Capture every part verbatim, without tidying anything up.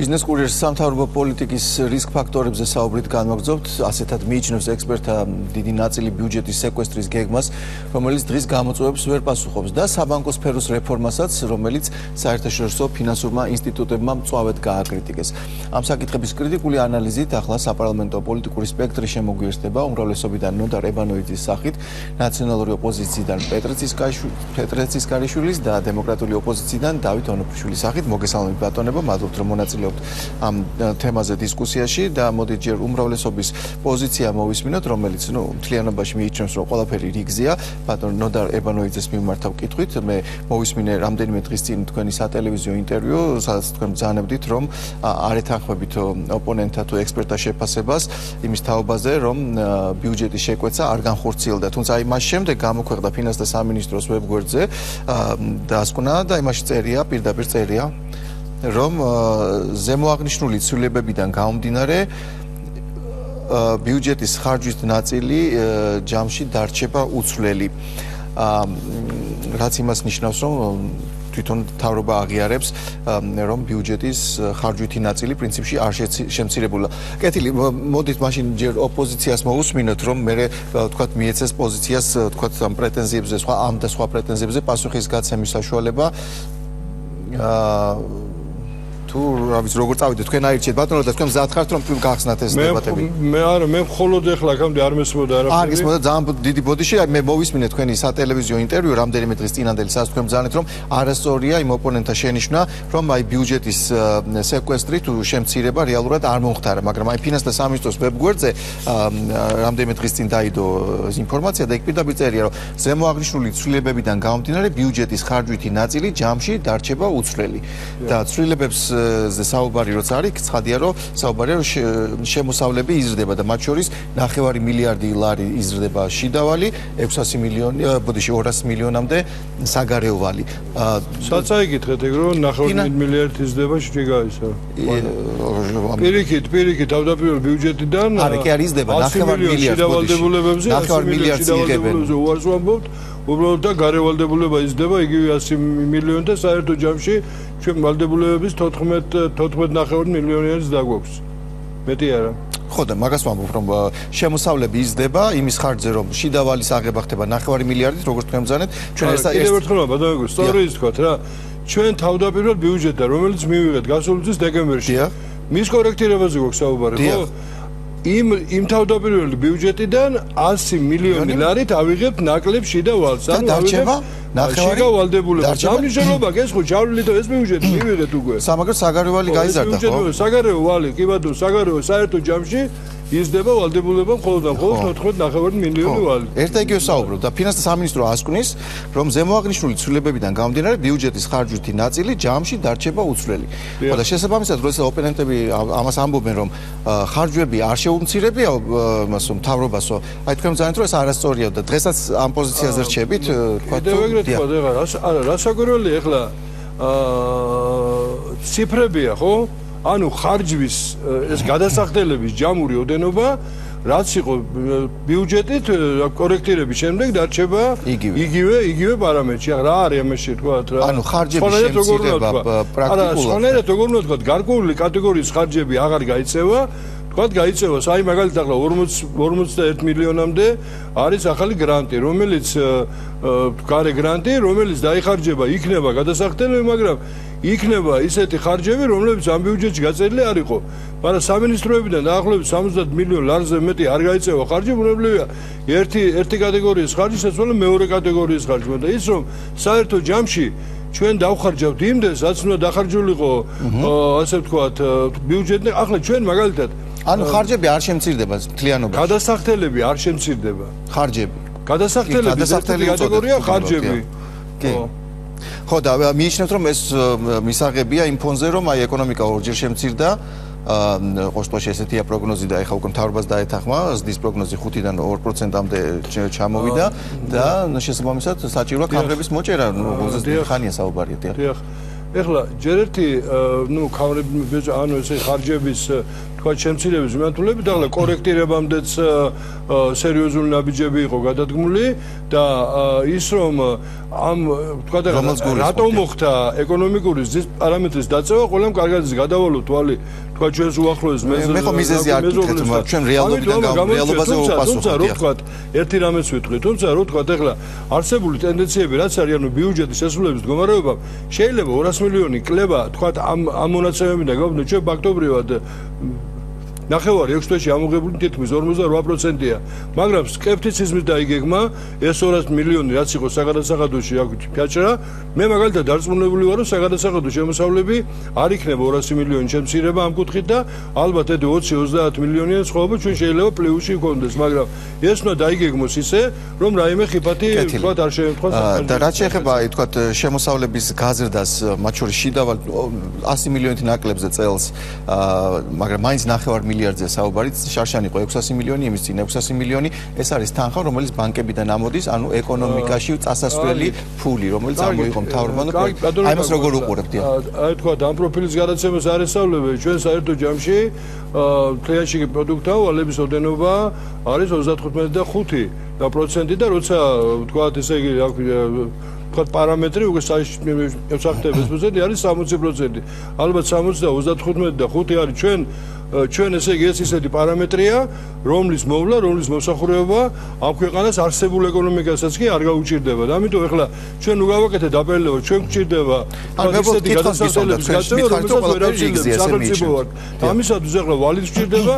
Business Courier-ს სამთავრობო პოლიტიკის რისკ ფაქტორებზე საუბრით განვაგრძობთ, ასეთად მიიჩნევს ექსპერტთა დიდი ნაწილი ბიუჯეტის სეკვესტრის გეგმას, რომელიც დღის გამოწვევებს ვერ პასუხობს და საბანკო სფეროს რეფორმასაც, რომელიც საერთაშორისო ფინანსურმა ინსტიტუტებმა მწვავედ გააკრიტიკეს. Ამ საკითხების კრიტიკული ანალიზით ახლა საპარლამენტო პოლიტიკური სპექტრი შემოგვიერთდება უმრავლესობიდან ნოდარ ებანოიძის სახით, ნაციონალური ოპოზიციიდან პეტრე ცისკარიშვილის და დემოკრატიული ოპოზიციიდან დავით ონოფრიშვილის სახით. მოგესალმებით ბატონებო, მადლობთ რომ მონაწილეობთ ამ თემაზე დისკუსიაში და მოდით ჯერ უმრავლესობის პოზიცია მოვისმინოთ, რომელიც ნუ მთლიანობაში მიიჩნევს რომ ყველაფერი რიგზეა. ბატონ ნოდარ ებანოიძეს მიმართავ კითხვით, მე მოვისმინე რამდენიმე დღის წინ თქვენი სატელევიზიო ინტერვიუ, სადაც თქვენ ბრძანებდით რომ არ ეთანხმებით ოპონენტთა თუ ექსპერტთა შეფასებას იმის თაობაზე, რომ ბიუჯეტის შეკვეცა არ განხორციელდა. თუმცა აი მას შემდეგ გამოქვეყნდა ფინანსთა სამინისტროს ვებგვერდზე დასკვნა და იმაში წერია, პირდაპირ წერია, რომ ზემოაღნიშნული ცვლილებებიდან გამომდინარე ბიუჯეტის ხარჯვის ნაწილი ჯამში დარჩება უცვლელი. რაც იმას ნიშნავს, რომ თვითონ მთავრობა აღიარებს, რომ ბიუჯეტის ხარჯვითი ნაწილი პრინციპში არ შემცირებულა. კეთილი, მოდით მაშინ ჯერ ოპოზიციას მოვუსმინოთ, რომ მე ვთქვათ მიეცეს პოზიციას, ვთქვათ ამ პრეტენზიებზე, სხვა ამ და სხვა პრეტენზიებზე პასუხის გაცემის საშუალება. თუ რა ვიცი როგორ წავიდეთ თქვენ აირჩიეთ ბატონო და თქვენ მზად ხართ რომ გახსნათ ეს დებატები. მე არა მე მხოლოდ ახლა აქამდე არ მესმოდა არაფერი. არ გესმოდა ძალიან დიდი ბოდიში, მე მოვისმინე თქვენი სატელევიზიო ინტერვიუ რამდენიმე დღის წინანდელი, სადაც თქვენ ბრძანეთ რომ არასწორია იმ ოპონენტთა შენიშვნა, რომ აი ბიუჯეტის სეკვესტრი თუ შემცირება რეალურად არ მომხდარა, მაგრამ აი ფინანსთა სამინისტროს ვებგვერდზე რამდენიმე დღის წინ დაიდო ინფორმაცია და იქ პირდაპირ წერია, რომ ზემოაღნიშნული ცვლილებებიდან გამომდინარე ბიუჯეტის ხარჯვითი ნაწილი ჯამში დარჩება უცვლელი. და ცვლილებებს ზე საუბარი როცა არის, ცხადია რომ საუბარია რომ შემოსავლები იზრდება და მათ შორის ნახევარი მილიარდი ლარი იზრდება შიდავალი, ექვსასი მილიონი, ბოდიში ორასი მილიონამდე საგარეო ვალი. საწაიგითხეთ ეგ რომ ნახევარი მილიარდი იზრდება შიგაისა. პირიქით, პირიქით თავდაპირველ ბიუჯეტიდან არა, კი არ იზრდება ნახევარი მილიარდი შიდავალდებულებებზე, ნახევარი მილიარდი იღებენ. უარს ვამბობთ, უბრალოდ და გარევალდებულება იზრდება იგივე ასი მილიონი და საერთო ჯამში ჩვენ ვალდებულებების თოთხმეტ ნახევარი მილიონიანიც დაგვაქვს. მეტი არა. ხო და მაგას ვამბობ რომ შემოსავლები იზრდება იმის ხარჯზე რომ შიდავალის აღება ხდება ნახევარი მილიარდით, როგორც თქვენ ბრძანეთ, ჩვენ ეს კიდევ ერთხელ ბატონო, სწორი ის თქვათ რა. ჩვენ თავდაპირველ ბიუჯეტთან, რომელიც მივიღეთ გასული წლის დეკემბერში, მის კორექტირებაზე გვაქვს საუბარი, ხო? იმ იმ თავდაპირველი ბიუჯეტიდან ასი მილიონი ლარით ავიღებთ ნაკლებ შიდა ვალს. ანუ დარჩება ნახევარი შიდა ვალდებულება. სამნიშნულობა ეს ხო ჩავლილი და ეს ბიუჯეტი მივიღეთ უკვე. სამაგერ საგარეო ვალი გაიზარდა ხო? საგარეო ვალი, კი ბატონო, საგარეო საერთო ჯამში იზრდება ვალდებულება მხოლოდ და მხოლოდ თოთხმეტ ნახევარი მილიონი ვალი. ერთ და იგივე საუბრობ და ფინანსთა სამინისტრო ასკვნის, რომ ზემოაღნიშნული ცვლილებებიდან გამომდინარე ბიუჯეტის ხარჯვითი ნაწილი ჯამში დარჩება უცვლელი. ხო და შესაბამისად, როცა ოპონენტები ამას ამბობენ, რომ ხარჯვები არ შეუმცირებია მასო მთავრობასო, აი თქვენ ბრძანეთ, რომ ეს არასწორია და დღესაც ამ პოზიციაზე რჩებით, თქვა თუ ეგრეთ თქვა, არა, რა საგვირველია ახლა აა ციფრებია, ხო? ანუ ხარჯვის ეს გადასახდელების ჯამური ოდენობა რაც იყო ბიუჯეტით კორექტირების შემდეგ დარჩება იგივე იგივე პარამეტრში. რა არის ამაში თქვა რა? ანუ ხარჯების შემცირება პრაქტიკულად. არა, სხვანაირად როგორ უნდა თქვა, გარკვეული კატეგორიის ხარჯები აღარ გაიწევა. თქვა გაიწევა, აი მაგალითად ახლა ორმოცდაერთი მილიონამდე არის ახალი გრანტი, რომელიც გარე გრანტი, რომელიც დაიხარჯება, იქნება გადასახდელები, მაგრამ იქნება ისეთი ხარჯები, რომლებიც ამ ბიუჯეტში გაწერილი არ იყო. მაგრამ სამინისტროებიდან დაახლოებით სამოცდაათ მილიონ ლარზე მეტი არ გაიწევა ხარჯი, ბუნებრივია ერთი ერთი კატეგორიის ხარჯი შეცვალა მეორე კატეგორიის ხარჯმა და ის რომ საერთო ჯამში ჩვენ დავხარჯავთ იმდენს, რაც უნდა დახარჯულიყო, ასე ვთქვათ, ბიუჯეტი. ახლა ჩვენ მაგალითად ანუ ხარჯები არ შემცირდება მთლიანობაში. გადასახდელები არ შემცირდება. ხარჯები. გადასახდელები კატეგორია ხარჯები. კი. ხო და მიიჩნევთ რომ ეს მისაღებია იმ ფონზე რომ აი ეკონომიკა ორჯერ შემცირდა. ყოშტოში ესეთია პროგნოზი და ეხლა უკვე მთავრობას დაეთანხმა, ზრდის პროგნოზი ხუთიდან ორ პროცენტამდე ჩამოვიდა და შესაბამისად საჭიროა კადრების მოჭერა, ხანია საუბარია. დიახ. ეხლა ჯერ ერთი ნუ ქავრები ანუ ესე ხარჯების თქვა შემცირების მიმართულებით, ახლა კორექტირებამდეც სერიოზული ნაბიჯები იყო გადადგმული და ის რომ ამ თქვა და რატომ მოხდა ეკონომიკური ზის პარამეტრის დაწევა, ყველამ კარგად ის გადავალო თვალი თქვა ჩვენს უახლოეს მეზობლებს. მე ხო მიზეზი არ გიქეთ, მაგრამ ჩვენ რეალობიდან რეალობაზე ვუპასუხობთ. თუმცა რო თქვა ერთი რამეს ვიტყვი, თუმცა რო თქვა ახლა არსებული ტენდენციები რაც არის, ანუ ბიუჯეტის შესრულების მდგომარეობა შეიძლება ორას მილიონი კლება თქვა ამ ამ მონაცემებიდან გავხდეთ ჩვენ ფაქტობრივად ნახევარი ექვს თვეში ამოღებული თითქმის ორმოცდაოთხ პროცენტია, მაგრამ სკეპტიციზმის დაიგეგმა ეს ორას მილიონი რაც იყო საგადასახადოში აქ ფიაჭრა, მე მაგალითად დარწმუნებული ვარ, რომ საგადასახადო შემოსავლები არ იქნება ორასი მილიონი შემცირება ამ კუთხით და ალბათ ედე ოცი ოცდაათი მილიონიანი სხვაობა ჩვენ შეიძლება პლუსში გქონდეს, მაგრამ ეს უნდა დაიგეგმოს ისე, რომ რაიმე ხიფათი თქვა არ შეემთხვას. და რაც შეეხება თქვა შემოსავლების გაზრდას, მათ შორის შიდავალ ასი მილიონით ნაკლებზე წელს, მაგრამ მაინც ნახევარ მილიარდზე საუბარი, შარშან იყო ექვსასი მილიონი, იმის წინ ექვსასი მილიონი, ეს არის თანხა, რომელიც ბანკებიდან ამოდის, ანუ ეკონომიკაში წასასვლელი ფული, რომელიც ამოიღო მთავრობამ და აი მას როგორ უყურებთ? აი თქვა ამ პროფილის გადაცემას არ ესწავლებენ, ჩვენ საერთო ჯამში თლიანში პროდუქტთა ვალების ოდენობა არის ოცდათხუთმეტი და ხუთი პროცენტი და როცა თქვა ესე იგი თქვა პარამეტრი უკვე საფრთხების პროცენტი არის სამოცი პროცენტი. ალბათ სამოცი და ოცდათხუთმეტი და ხუთი არის ჩვენ ჩვენ ესე იგი ეს ისეთი პარამეტრია, რომლის მოვლა, რომლის მოსახურება ამ ქვეყანას არსებულ ეკონომიკასაც კი არ გაუჭირდება. და ამიტომ ახლა ჩვენ უგავაკეთეთ დაპერილება, ჩვენ გვჭირდება ისეთი გადასახადების გაწევა, რომელსაც ვერ აღწევს სახელმწიფო ვარ. ამისათვის ახლა ვალიც გვჭირდება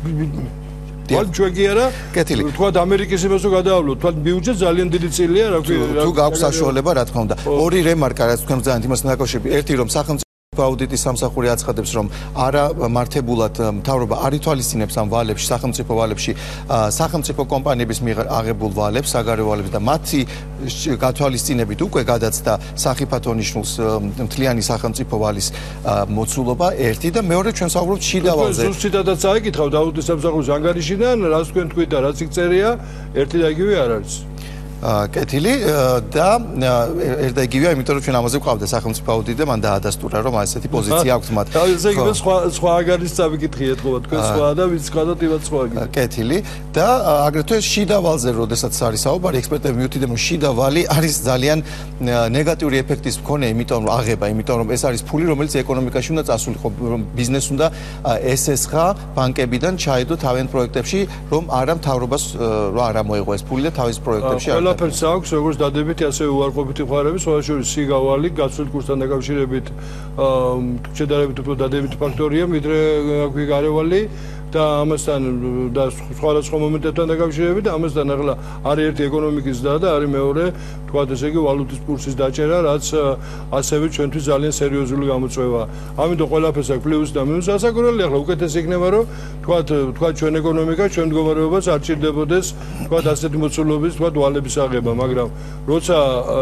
ვარ ჩვენ კი არა. თქვა ამერიკის იმას რომ გადაავლოთ, თქვა ბიუჯეტი ძალიან დიდი წილია, რა ქვია. თუ გაქვს საშუალება, რა თქმა უნდა. ორი რემარკა რაც თქვენ ძალიან იმასთან დაკავშირებით. ერთი რომ სახელმწიფო აუდიტის სამსახური აცხადებს, რომ არა მართებულად მთავრობა არ ითვალისწინებს ამ ვალებში, სახელმწიფო ვალებში, სახელმწიფო კომპანიების მიერ აღებულ ვალებს, საგარეო ვალებს და მათი გათვალისწინებით უკვე გადაცდა სახიფათო ნიშნულს მთლიანი სახელმწიფო ვალის მოცულობა ერთი და მეორე ჩვენ საუბრობთ შიდა ვალზე. ზუსტადაც აიკითხავთ აუდიტის სამსახურის ანგარიშიდან, რაც თქვენ თქვით და რაც იქ წერია, ერთი და იგივე არ არის. კეთილი და ერთ და იგივეა, იმიტომ რომ ჩვენ ამაზე ვყავდა სახელმწიფო აუდიტი და მან დაადასტურა, რომ ასეთი პოზიცია აქვს მათ. ესე იგი სხვა სხვა ანგარიშს წავიკითხი ეთქობა თქვენ სხვა და ვიც სხვა და ტივაც სხვა. კეთილი და აგრეთვე შიდა ვალზე, როდესაც არის საუბარი, ექსპერტები მიუთითებენ, რომ შიდა ვალი არის ძალიან ნეგატიური ეფექტის მქონე, იმიტომ რომ აღება, იმიტომ რომ ეს არის ფული, რომელიც ეკონომიკაში უნდა წასულიყო, რომ ბიზნეს უნდა ესესხა ბანკებიდან ჩაედო თავიანთ პროექტებში, რომ არა მთავრობას რა არ ამოეღო ეს ფული და თავის პროექტებში არ ყველაფერს აქვს, როგორც დადებითი, ასევე უარყოფითი მხარეები, სხვა შორის სიგავალი, გაცვლით კურსთან დაკავშირებით, შედარებით უფრო დადებითი ფაქტორია, ვიდრე აქვე გარევალი და ამასთან და სხვადასხვა მომენტებთან დაკავშირებით და ამასთან ახლა არის ერთი ეკონომიკის ზრდა და არის მეორე, თქვათ ესე იგი ვალუტის კურსის დაჭერა, რაც ასევე ჩვენთვის ძალიან სერიოზული გამოწვევაა. ამიტომ ყველაფერს აქვს პლუსი და მინუსი. ასაკურველი ახლა უკეთესი იქნება, რომ თქვათ თქვათ ჩვენ ეკონომიკა, ჩვენ მდგომარეობას არ ჭირდებოდეს, თქვათ ასეთი მოცულობის, თქვათ ვალების აღება, მაგრამ როცა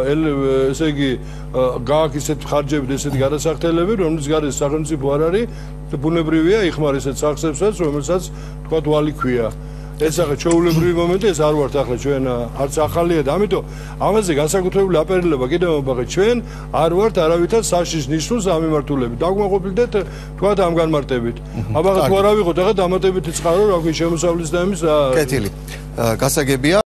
ესე იგი გააქვს ისეთი ხარჯები, ესეთი გადასახდელები, რომლის გარშემო სახელმწიფო არ არის, ბუნებრივია იხმარ ისეთ სახსებსაც, რომელსაც თქვათ ვალი ქვია. ეს ახლა ჩვეულებრივი მომენტი, ეს არ ვართ ახლა ჩვენ არც ახალია და ამიტომ ამაზე განსაკუთრებული აპერილება კიდევ მოგახეთ, ჩვენ არ ვართ არავითარ საშიშ ნიშნულს ამ მიმართულებით. დაგვმოყოფილდეთ თქვათ ამ განმარტებით. აბა თუ არ ავიღოთ ახლა დამატებითი წყარო, რა ქვია, შემოსავლის და იმის კეთილი. გასაგებია